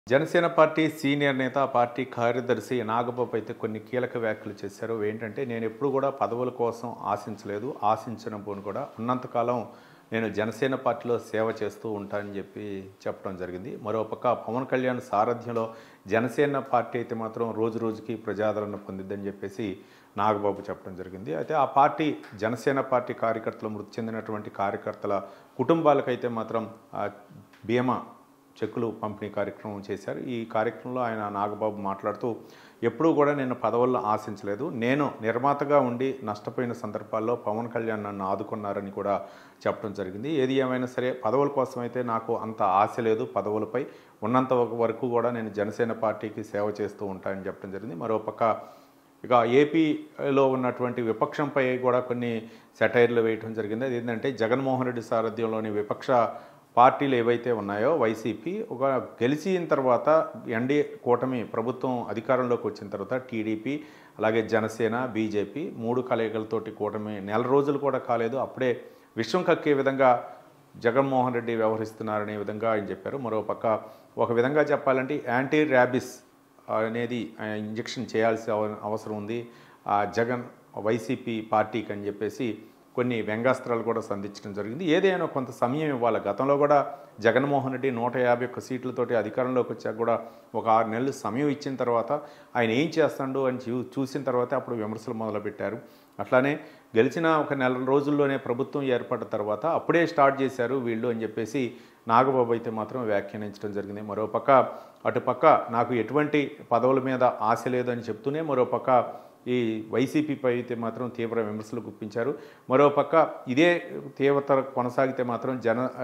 Janasena party senior నేత, party కార్యదర్శి నాగబాబు అయితే కొన్ని కీలక వ్యాఖ్యలు చేశారు. ఏంటంటే, నేను ఎప్పుడు కూడా పదవుల కోసం ఆశించలేదు, ఆశించను కూడా. ఉన్నంతకాలం నేను జనసేన పార్టీలో సేవ చేస్తూ ఉంటానని చెప్పడం జరిగింది. మరోపక్క పవన్ కళ్యాణ్ సారథ్యంలో జనసేన పార్టీ అయితే మాత్రం రోజు రోజుకి ప్రజాదరణ పొందిద్దని చెప్పేసి నాగబాబు చెప్పడం జరిగింది. అయితే ఆ పార్టీ జనసేన పార్టీ కార్యకర్తలు, మృతి చెందినటువంటి కార్యకర్తల కుటుంబాలకైతే మాత్రం బీమా చెక్కులు పంపిణీ కార్యక్రమం చేశారు. ఈ కార్యక్రమంలో ఆయన నాగబాబు మాట్లాడుతూ, ఎప్పుడూ కూడా నేను పదవులను ఆశించలేదు, నేను నిర్మాతగా ఉండి నష్టపోయిన సందర్భాల్లో పవన్ కళ్యాణ్ నన్ను ఆదుకున్నారని కూడా చెప్పడం జరిగింది. ఏది ఏమైనా సరే పదవుల కోసం అయితే నాకు అంత ఆశ లేదు, పదవులపై ఉన్నంత వరకు కూడా నేను జనసేన పార్టీకి సేవ చేస్తూ ఉంటానని చెప్పడం జరిగింది. మరోపక్క ఇక ఏపీలో ఉన్నటువంటి విపక్షంపై కూడా కొన్ని సెటైర్లు వేయడం జరిగింది. అది ఏంటంటే, జగన్మోహన్ రెడ్డి సారథ్యంలోని విపక్ష పార్టీలు ఏవైతే ఉన్నాయో వైసీపీ గెలిచిన తర్వాత ఎన్డీఏ కూటమి ప్రభుత్వం అధికారంలోకి వచ్చిన తర్వాత టీడీపీ, అలాగే జనసేన, బీజేపీ 3 కలయికలతోటి కూటమి నెల రోజులు కూడా కాలేదు, అప్పుడే విషం కక్కే విధంగా జగన్మోహన్ రెడ్డి వ్యవహరిస్తున్నారనే విధంగా ఆయన చెప్పారు. మరోపక్క ఒక విధంగా చెప్పాలంటే యాంటీ ర్యాబిస్ అనేది ఇంజెక్షన్ చేయాల్సిన అవసరం ఉంది జగన్ వైసీపీ పార్టీకి అని చెప్పేసి కొన్ని వ్యంగ్యాస్త్రాలు కూడా సంధించడం జరిగింది. ఏదైనా కొంత సమయం ఇవ్వాలి. గతంలో కూడా జగన్మోహన్ రెడ్డి 151 సీట్లతోటి అధికారంలోకి వచ్చాక కూడా ఒక 6 నెలలు సమయం ఇచ్చిన తర్వాత ఆయన ఏం చేస్తాడు అని చూసిన తర్వాత అప్పుడు విమర్శలు మొదలుపెట్టారు. అట్లానే గెలిచిన ఒక నెల రోజుల్లోనే ప్రభుత్వం ఏర్పడిన తర్వాత అప్పుడే స్టార్ట్ చేశారు వీళ్ళు అని చెప్పేసి నాగబాబు అయితే మాత్రం వ్యాఖ్యానించడం జరిగింది. మరోపక్క అటుపక్క నాకు ఎటువంటి పదవుల మీద ఆశ లేదని చెప్తూనే మరోపక్క ఈ వైసీపీపై అయితే మాత్రం తీవ్ర విమర్శలు గుప్పించారు. మరోపక్క ఇదే తీవ్రత కొనసాగితే మాత్రం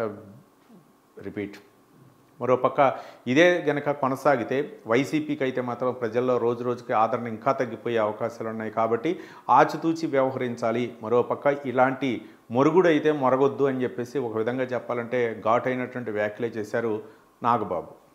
మరోపక్క ఇదే గనక కొనసాగితే వైసీపీకి అయితే మాత్రం ప్రజల్లో రోజు రోజుకి ఆదరణ ఇంకా తగ్గిపోయే అవకాశాలు ఉన్నాయి. కాబట్టి ఆచితూచి వ్యవహరించాలి. మరోపక్క ఇలాంటి మొరుగుడు అయితే మొరగొద్దు అని చెప్పేసి ఒక విధంగా చెప్పాలంటే ఘాటైనటువంటి వ్యాఖ్యలే చేశారు నాగబాబు.